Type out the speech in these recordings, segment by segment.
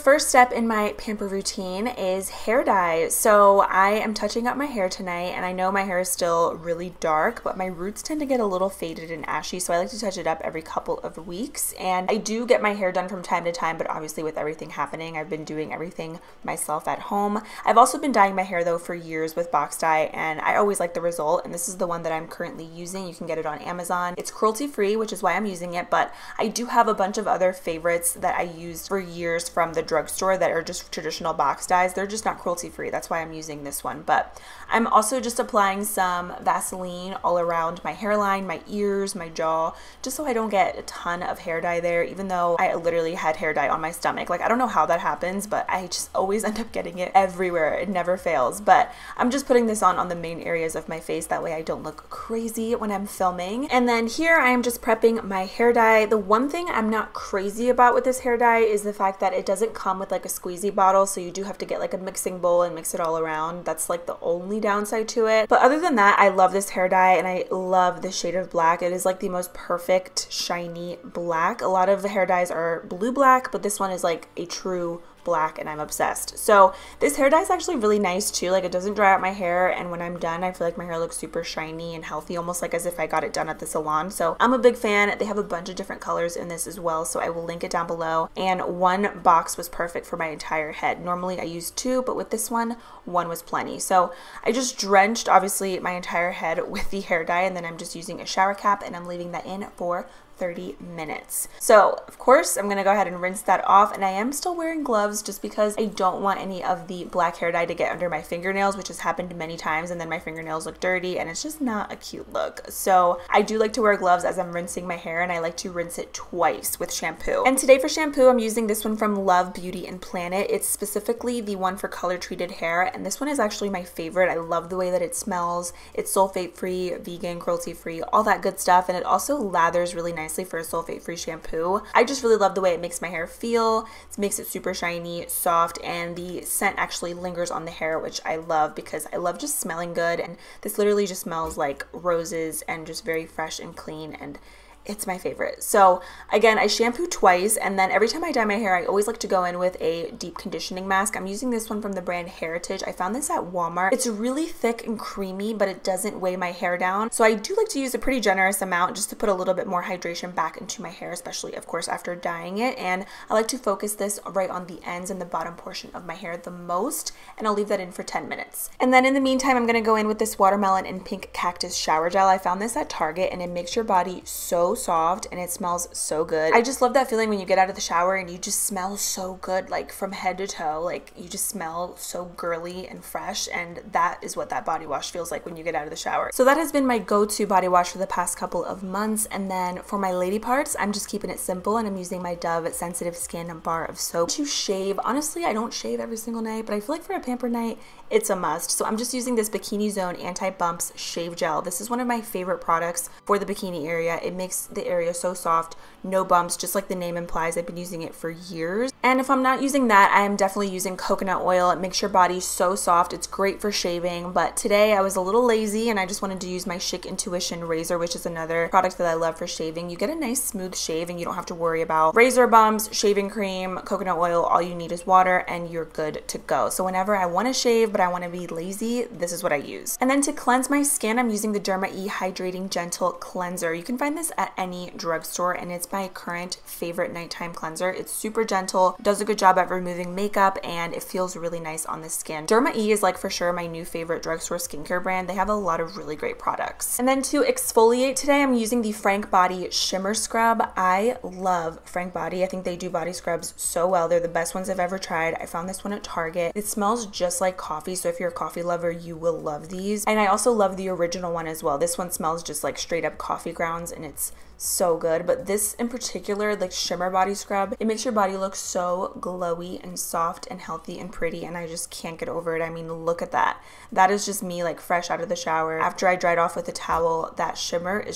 first step in my pamper routine is hair dye. So I am touching up my hair tonight, and I know my hair is still really dark, but my roots tend to get a little faded and ashy, so I like to touch it up every couple of weeks. And I do get my hair done from time to time, but obviously with everything happening, I've been doing everything myself at home. I've also been dyeing my hair though for years with box dye, and I always like the result, and this is the one that I'm currently using. You can get it on Amazon. It's cruelty free, which is why I'm using it, but I do have a bunch of other favorites that I used for years from the drugstore that are just traditional box dyes. They're just not cruelty free. That's why I'm using this one. But I'm also just applying some Vaseline all around my hairline, my ears, my jaw, just so I don't get a ton of hair dye there, even though I literally had hair dye on my stomach. Like, I don't know how that happens, but I just always end up getting it everywhere. It never fails. But I'm just putting this on the main areas of my face. That way I don't look crazy when I'm filming. And then here I am just prepping my hair dye. The one thing I'm not crazy about with this hair dye is the fact that it doesn't come with like a squeezy bottle, so you do have to get like a mixing bowl and mix it all around. That's like the only downside to it. But other than that, I love this hair dye, and I love the shade of black. It is like the most perfect shiny black. A lot of the hair dyes are blue black, but this one is like a true black, and I'm obsessed. So this hair dye is actually really nice too. Like, it doesn't dry out my hair, and when I'm done I feel like my hair looks super shiny and healthy, almost like as if I got it done at the salon. So I'm a big fan. They have a bunch of different colors in this as well, so I will link it down below. And one box was perfect for my entire head. Normally I use two, but with this one was plenty. So I just drenched obviously my entire head with the hair dye, and then I'm just using a shower cap, and I'm leaving that in for 30 minutes. So of course I'm gonna go ahead and rinse that off, and I am still wearing gloves just because I don't want any of the black hair dye to get under my fingernails, which has happened many times, and then my fingernails look dirty and it's just not a cute look. So I do like to wear gloves as I'm rinsing my hair, and I like to rinse it twice with shampoo. And today for shampoo I'm using this one from Love Beauty and Planet. It's specifically the one for color treated hair, and this one is actually my favorite. I love the way that it smells. It's sulfate free, vegan, cruelty free, all that good stuff, and it also lathers really nicely for a sulfate-free shampoo. I just really love the way it makes my hair feel. It makes it super shiny, soft, and the scent actually lingers on the hair, which I love because I love just smelling good, and this literally just smells like roses and just very fresh and clean, and it's my favorite. So again, I shampoo twice, and then every time I dye my hair, I always like to go in with a deep conditioning mask. I'm using this one from the brand Heritage. I found this at Walmart. It's really thick and creamy, but it doesn't weigh my hair down. So I do like to use a pretty generous amount just to put a little bit more hydration back into my hair, especially of course after dyeing it. And I like to focus this right on the ends and the bottom portion of my hair the most, and I'll leave that in for 10 minutes. And then in the meantime, I'm gonna go in with this watermelon and pink cactus shower gel. I found this at Target, and it makes your body so soft, and it smells so good. I just love that feeling when you get out of the shower and you just smell so good, like from head to toe. Like, you just smell so girly and fresh, and that is what that body wash feels like when you get out of the shower. So that has been my go-to body wash for the past couple of months. And then for my lady parts, I'm just keeping it simple, and I'm using my Dove Sensitive Skin bar of soap to shave. Honestly, I don't shave every single night, but I feel like for a pamper night, it's a must. So I'm just using this Bikini Zone Anti-Bumps Shave Gel. This is one of my favorite products for the bikini area. It makes the area so soft, no bumps, just like the name implies. I've been using it for years. And if I'm not using that, I am definitely using coconut oil. It makes your body so soft. It's great for shaving, but today I was a little lazy and I just wanted to use my Schick Intuition razor, which is another product that I love for shaving. You get a nice smooth shave and you don't have to worry about razor bumps, shaving cream, coconut oil. All you need is water and you're good to go. So whenever I want to shave but I want to be lazy, this is what I use. And then to cleanse my skin, I'm using the Derma E Hydrating Gentle Cleanser. You can find this at any drugstore, and it's my current favorite nighttime cleanser. It's super gentle, does a good job at removing makeup, and it feels really nice on the skin. Derma E is like for sure my new favorite drugstore skincare brand. They have a lot of really great products. And then to exfoliate today, I'm using the Frank Body Shimmer Scrub. I love Frank Body. I think they do body scrubs so well. They're the best ones I've ever tried. I found this one at Target. It smells just like coffee, so if you're a coffee lover, you will love these. And I also love the original one as well. This one smells just like straight up coffee grounds, and it's so good. But this in particular, like shimmer body scrub, it makes your body look so glowy and soft and healthy and pretty, and I just can't get over it. I mean, look at that. That is just me like fresh out of the shower after I dried off with a towel. That shimmer is just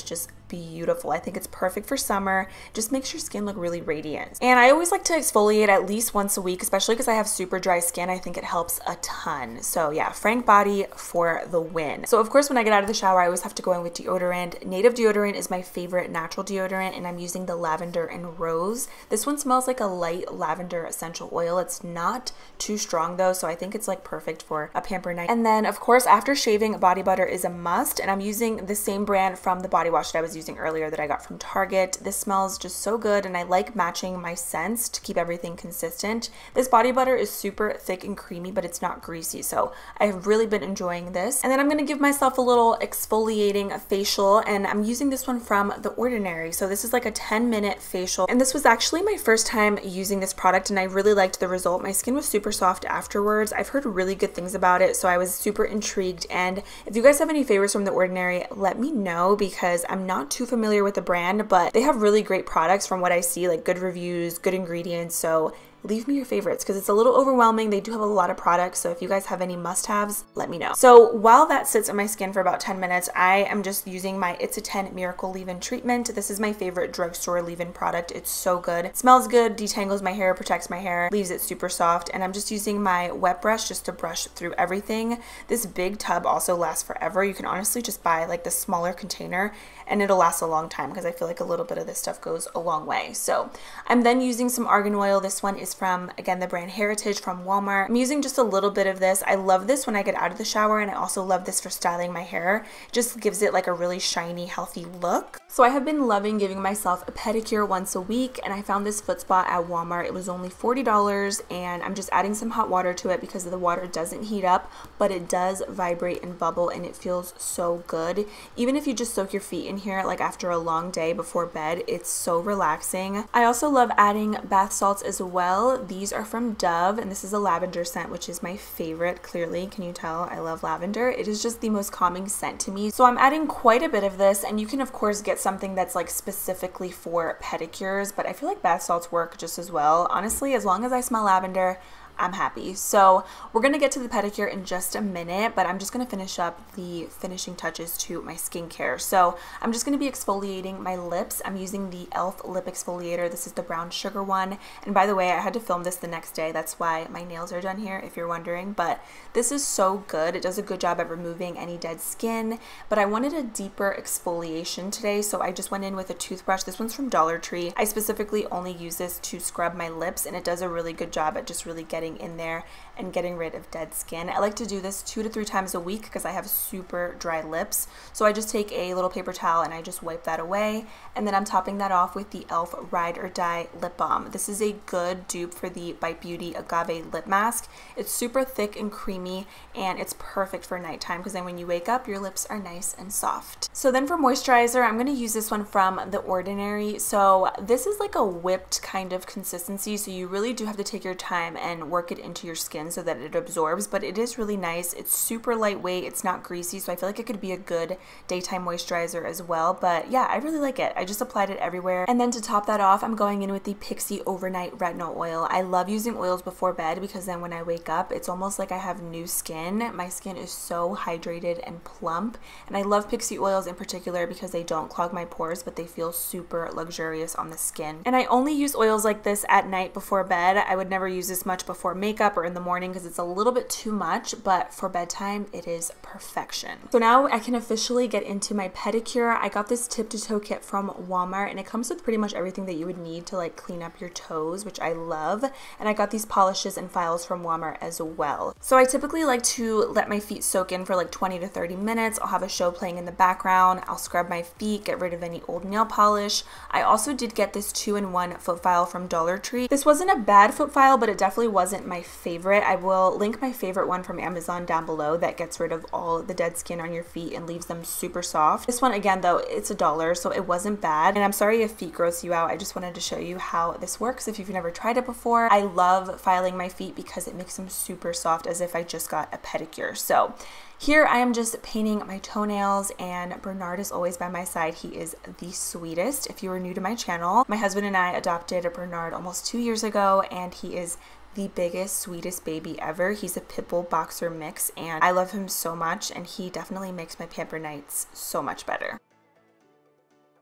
beautiful. I think it's perfect for summer. Just makes your skin look really radiant. And I always like to exfoliate at least once a week, especially because I have super dry skin. I think it helps a ton. So yeah, Frank Body for the win. So of course, when I get out of the shower, I always have to go in with deodorant. Native deodorant is my favorite natural deodorant, and I'm using the lavender and rose. This one smells like a light lavender essential oil. It's not too strong though, so I think it's like perfect for a pamper night. And then of course, after shaving, body butter is a must, and I'm using the same brand from the body wash that I was using earlier that I got from Target. This smells just so good, and I like matching my scents to keep everything consistent. This body butter is super thick and creamy, but it's not greasy, so I've really been enjoying this. And then I'm going to give myself a little exfoliating facial, and I'm using this one from The Ordinary. So this is like a 10-minute facial, and this was actually my first time using this product, and I really liked the result. My skin was super soft afterwards. I've heard really good things about it, so I was super intrigued. And if you guys have any favorites from The Ordinary, let me know, because I'm not too familiar with the brand, but they have really great products from what I see, like good reviews, good ingredients. So leave me your favorites, because it's a little overwhelming. They do have a lot of products, so if you guys have any must-haves, let me know. So while that sits on my skin for about 10 minutes, I am just using my It's a 10 Miracle Leave-In Treatment. This is my favorite drugstore leave-in product. It's so good. It smells good, detangles my hair, protects my hair, leaves it super soft, and I'm just using my wet brush just to brush through everything. This big tub also lasts forever. You can honestly just buy like the smaller container, and it'll last a long time, because I feel like a little bit of this stuff goes a long way. So I'm then using some argan oil. This one is from, again, the brand Heritage from Walmart. I'm using just a little bit of this. I love this when I get out of the shower, and I also love this for styling my hair. It just gives it like a really shiny, healthy look. So I have been loving giving myself a pedicure once a week, and I found this foot spa at Walmart. It was only $40, and I'm just adding some hot water to it because the water doesn't heat up, but it does vibrate and bubble, and it feels so good. Even if you just soak your feet in here like after a long day before bed, it's so relaxing. I also love adding bath salts as well. These are from Dove, and this is a lavender scent, which is my favorite. Clearly, can you tell I love lavender? It is just the most calming scent to me. So I'm adding quite a bit of this, and you can of course get something that's like specifically for pedicures, but I feel like bath salts work just as well. Honestly, as long as I smell lavender, I'm happy. So we're going to get to the pedicure in just a minute, but I'm just going to finish up the finishing touches to my skincare. So I'm just going to be exfoliating my lips. I'm using the e.l.f. lip exfoliator. This is the brown sugar one. And by the way, I had to film this the next day. That's why my nails are done here, if you're wondering. But this is so good. It does a good job at removing any dead skin. But I wanted a deeper exfoliation today, so I just went in with a toothbrush. This one's from Dollar Tree. I specifically only use this to scrub my lips, and it does a really good job at just really getting in there and getting rid of dead skin. I like to do this 2 to 3 times a week because I have super dry lips. So I just take a little paper towel and I just wipe that away, and then I'm topping that off with the e.l.f. Ride or Die Lip Balm. This is a good dupe for the Bite Beauty Agave Lip Mask. It's super thick and creamy, and it's perfect for nighttime because then when you wake up, your lips are nice and soft. So then for moisturizer, I'm going to use this one from The Ordinary. So this is like a whipped kind of consistency, so you really do have to take your time and work it into your skin so that it absorbs, but it is really nice. It's super lightweight, it's not greasy, so I feel like it could be a good daytime moisturizer as well. But yeah, I really like it. I just applied it everywhere. And then to top that off, I'm going in with the Pixi Overnight Retinol Oil. I love using oils before bed because then when I wake up, it's almost like I have new skin. My skin is so hydrated and plump, and I love Pixi oils in particular because they don't clog my pores, but they feel super luxurious on the skin. And I only use oils like this at night before bed. I would never use this much before makeup or in the morning because it's a little bit too much, but for bedtime it is perfection. So now I can officially get into my pedicure. I got this tip to toe kit from Walmart, and it comes with pretty much everything that you would need to like clean up your toes, which I love. And I got these polishes and files from Walmart as well. So I typically like to let my feet soak in for like 20 to 30 minutes. I'll have a show playing in the background. I'll scrub my feet, get rid of any old nail polish. I also did get this 2-in-1 foot file from Dollar Tree. This wasn't a bad foot file, but it definitely wasn't my favorite. I will link my favorite one from Amazon down below that gets rid of all the dead skin on your feet and leaves them super soft. This one, again though, it's $1, so it wasn't bad. And I'm sorry if feet gross you out. I just wanted to show you how this works if you've never tried it before. I love filing my feet because it makes them super soft, as if I just got a pedicure. So here I am just painting my toenails, and Bernard is always by my side. He is the sweetest. If you are new to my channel, my husband and I adopted a Bernard almost 2 years ago, and he is the biggest, sweetest baby ever. He's a pit bull boxer mix, and I love him so much, and he definitely makes my pamper nights so much better.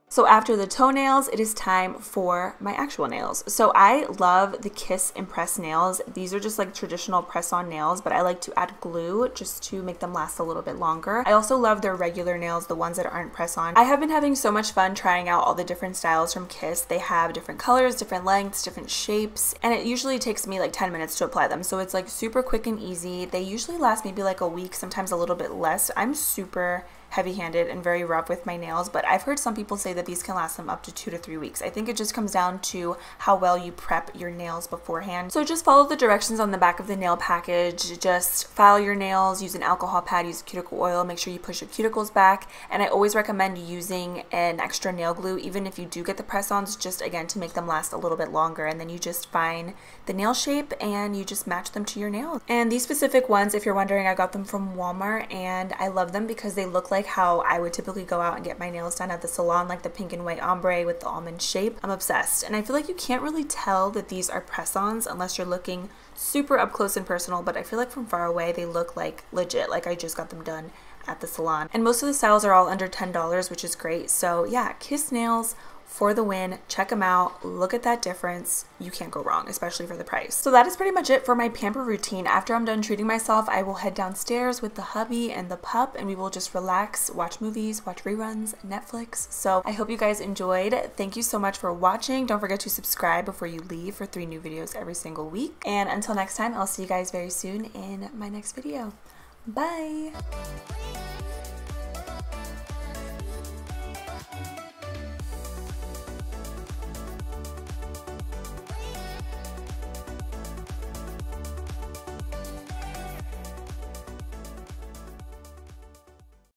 So after the toenails, it is time for my actual nails. So I love the Kiss Impress nails. These are just like traditional press-on nails, but I like to add glue just to make them last a little bit longer. I also love their regular nails, the ones that aren't press-on. I have been having so much fun trying out all the different styles from Kiss. They have different colors, different lengths, different shapes, and it usually takes me like 10 minutes to apply them. So it's like super quick and easy. They usually last maybe like a week, sometimes a little bit less. I'm super heavy-handed and very rough with my nails, but I've heard some people say that these can last them up to 2 to 3 weeks. I think it just comes down to how well you prep your nails beforehand. So just follow the directions on the back of the nail package. Just file your nails, use an alcohol pad, use cuticle oil, make sure you push your cuticles back, and I always recommend using an extra nail glue even if you do get the press-ons, just again to make them last a little bit longer. And then you just find the nail shape and you just match them to your nails. And these specific ones, if you're wondering, I got them from Walmart, and I love them because they look like how I would typically go out and get my nails done at the salon, like the pink and white ombre with the almond shape. I'm obsessed, and I feel like you can't really tell that these are press-ons unless you're looking super up close and personal, but I feel like from far away they look like legit, like I just got them done at the salon. And most of the styles are all under $10, which is great. So yeah, Kiss nails for the win. Check them out. Look at that difference. You can't go wrong, especially for the price. So that is pretty much it for my pamper routine. After I'm done treating myself, I will head downstairs with the hubby and the pup, and we will just relax, watch movies, watch reruns, Netflix. So I hope you guys enjoyed. Thank you so much for watching. Don't forget to subscribe before you leave for 3 new videos every single week. And until next time, I'll see you guys very soon in my next video. Bye!